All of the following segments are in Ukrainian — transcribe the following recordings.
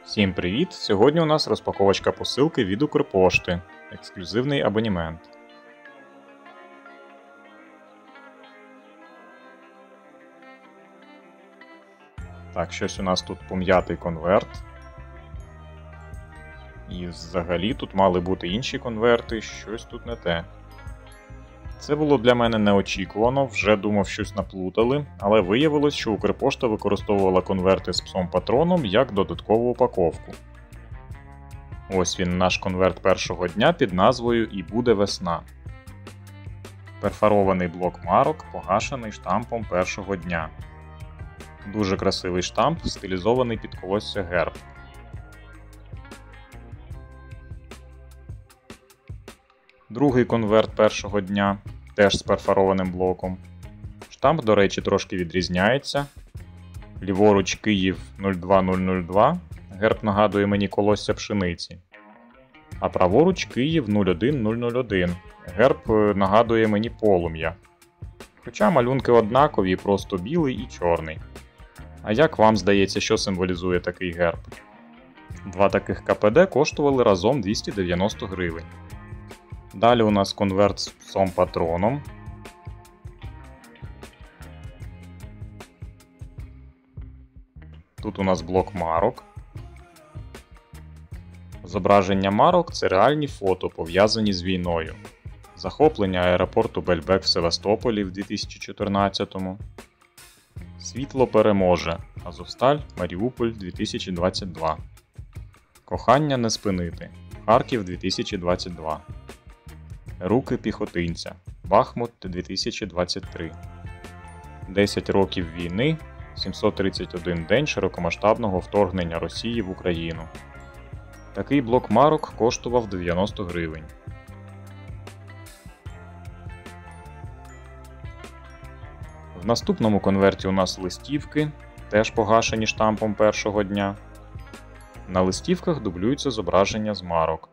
Всім привіт! Сьогодні у нас розпаковочка посилки від Укрпошти. Ексклюзивний абонемент. Так, щось у нас тут пом'ятий конверт. І взагалі тут мали бути інші конверти, щось тут не те. Це було для мене неочікувано, вже думав, щось наплутали, але виявилось, що Укрпошта використовувала конверти з псом-патроном як додаткову упаковку. Ось він, наш конверт першого дня під назвою «І буде весна». Перфорований блок марок, погашений штампом першого дня. Дуже красивий штамп, стилізований під колосся герб. Другий конверт першого дня, теж з перфорованим блоком. Штамп, до речі, трошки відрізняється. Ліворуч Київ 02002, герб нагадує мені колосся пшениці. А праворуч Київ 01001, герб нагадує мені полум'я. Хоча малюнки однакові, просто білий і чорний. А як вам здається, що символізує такий герб? Два таких КПД коштували разом 290 гривень. Далі у нас конверт з псом-патроном. Тут у нас блок марок. Зображення марок – це реальні фото, пов'язані з війною. Захоплення аеропорту Бельбек в Севастополі в 2014-му. Світло переможе. Азовсталь, Маріуполь 2022. Кохання не спинити. Харків 2022. Руки піхотинця. Бахмут 2023. 10 років війни. 731 день широкомасштабного вторгнення Росії в Україну. Такий блок марок коштував 90 гривень. В наступному конверті у нас листівки, теж погашені штампом першого дня. На листівках дублюються зображення з марок.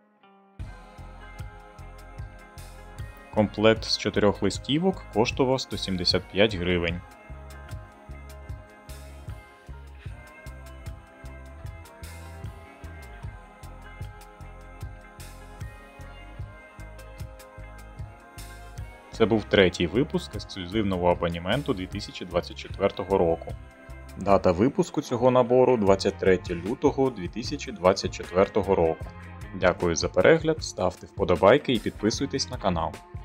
Комплект з 4 листівок коштував 175 гривень. Це був третій випуск ексклюзивного абонементу 2024 року. Дата випуску цього набору 23 лютого 2024 року. Дякую за перегляд, ставте вподобайки і підписуйтесь на канал.